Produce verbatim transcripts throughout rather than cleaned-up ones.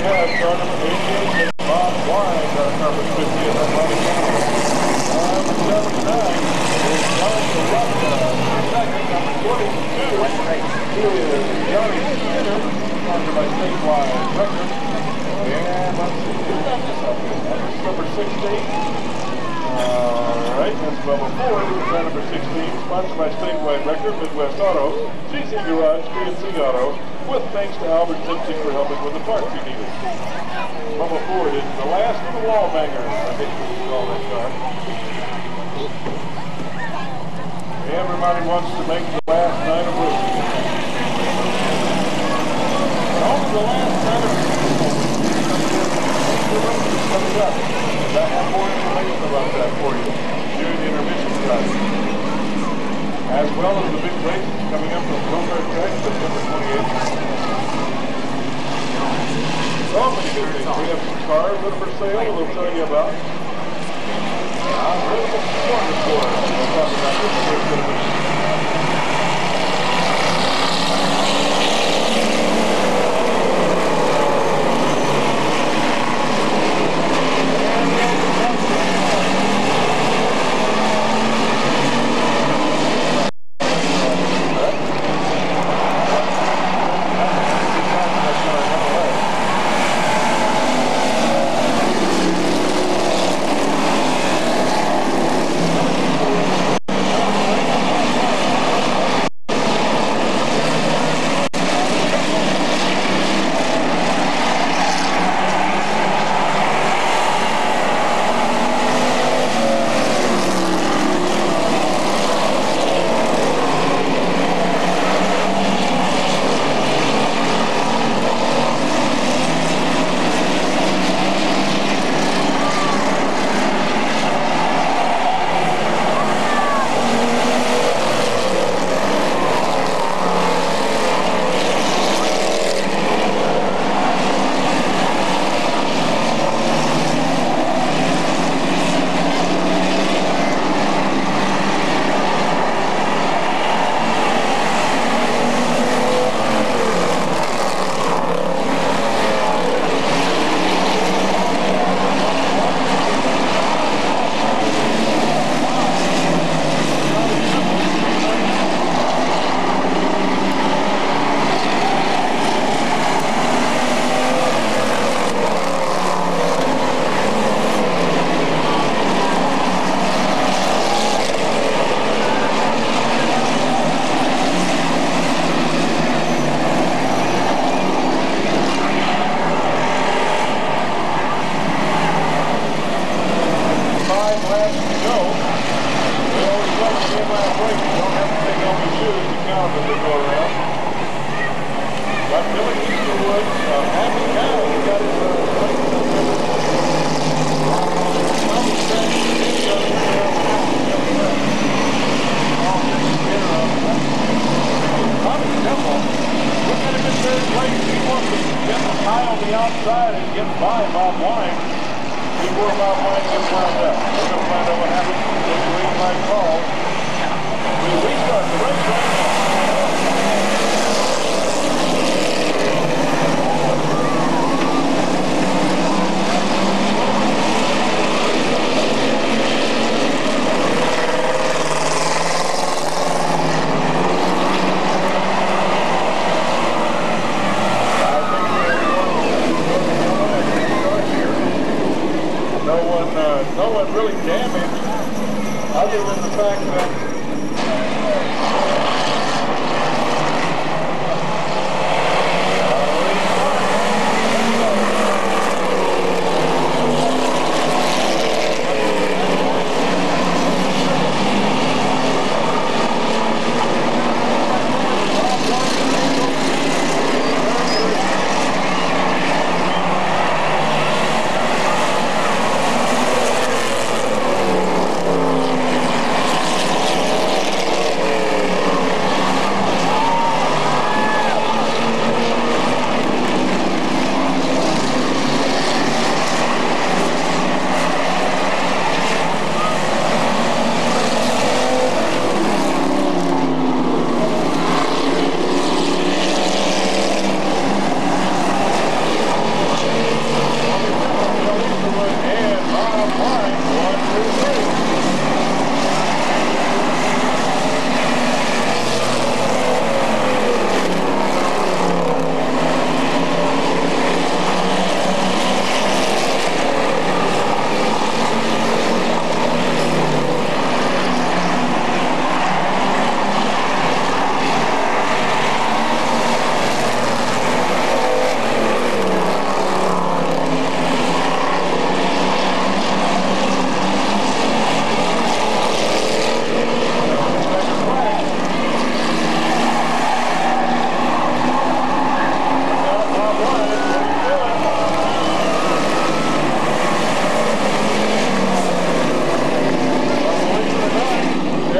have car number eighty-eight, Bob Wine, car number fifty in that body count. Number seventy-nine is John Corrupta. Second, number twenty-two is Johnny Skinner, sponsored by Statewide Records. And let's see, who got this up here? That's number sixteen. Alright, that's level four. This is car number sixteen, sponsored by Speedway Record, Midwest Auto, G C Garage, P and C Auto, with thanks to Albert Simpson for helping with the parts he needed. Level four is the last of the wall bangers, I think we can call that car. Everybody wants to make the last night of whiskey. Only the last night of coming up. I have more information about that for you during the intermission time. As well as the big races coming up from Wilbur Track, September twenty-eighth. So many good things. We have some cars that are for sale that we'll tell you about. I'm really looking forward to it. We'll talk about this for a minute.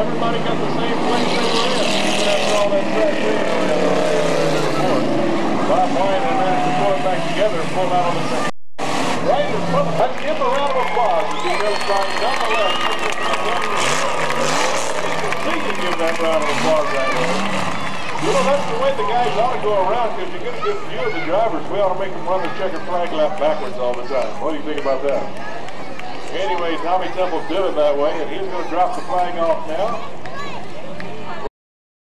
everybody got the same place they were in, even after all that track being around before. Bob Wine and managed to pull it back together and pull out on the second. Right in front of, let's give him a round of applause as he goes by down the left. You can see you give that round of applause that way. You know, that's the way the guys ought to go around, because you get a good view of the drivers. We ought to make them run the checker flag lap backwards all the time. What do you think about that? Anyway, Tommy Temple's doing it that way, and he's going to drop the flag off now.